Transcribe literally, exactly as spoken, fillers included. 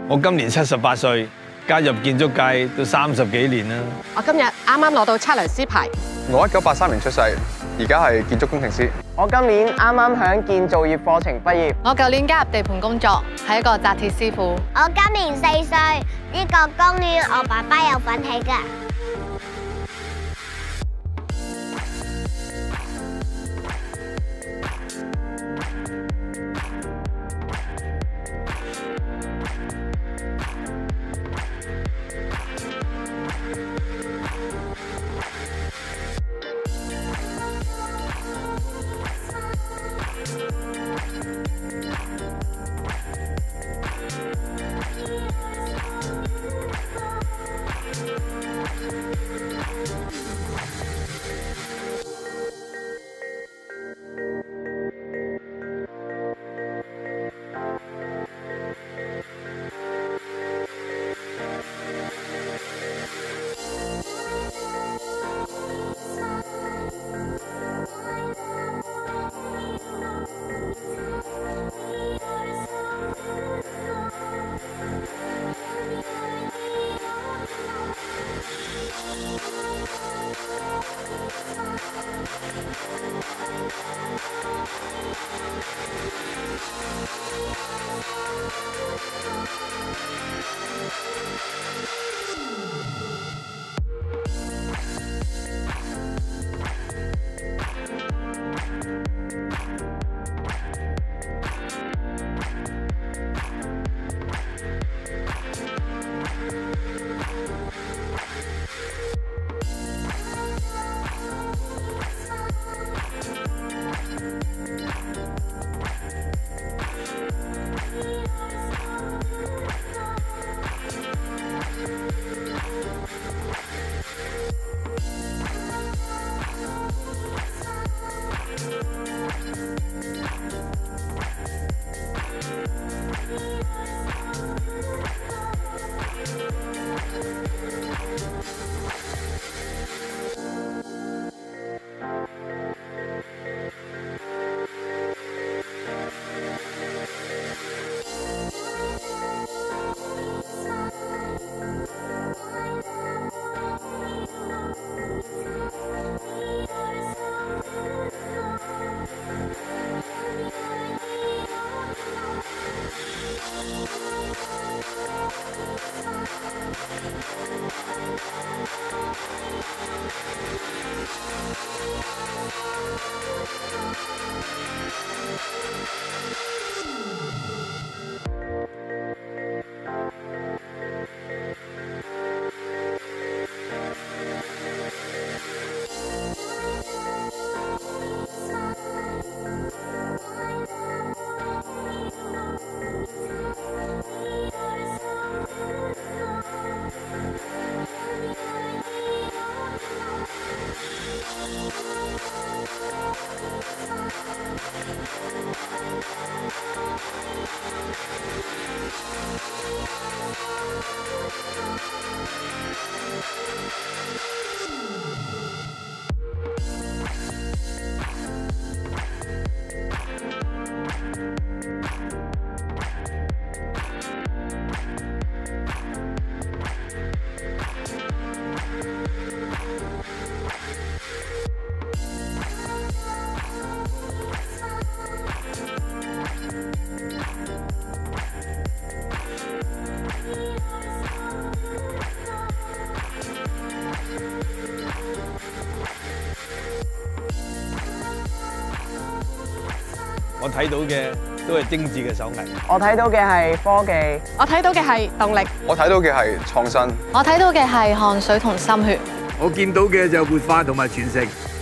我今年七十八歲，加入建築界都三十幾年啦。 我今日啱啱攞到測量師牌。 我一九八三年出世，而家係建築工程師。 我今年啱啱響建造業課程畢業。 我舊年加入地盤工作，係一個紮鐵師傅。 我今年四歲，呢個公園我爸爸有份起㗎。 我睇到嘅都係精緻嘅手藝。 我睇到嘅係科技。 我睇到嘅係動力。 我睇到嘅係創新。 我睇到嘅係汗水同心血。 我見到嘅就活化同埋傳承。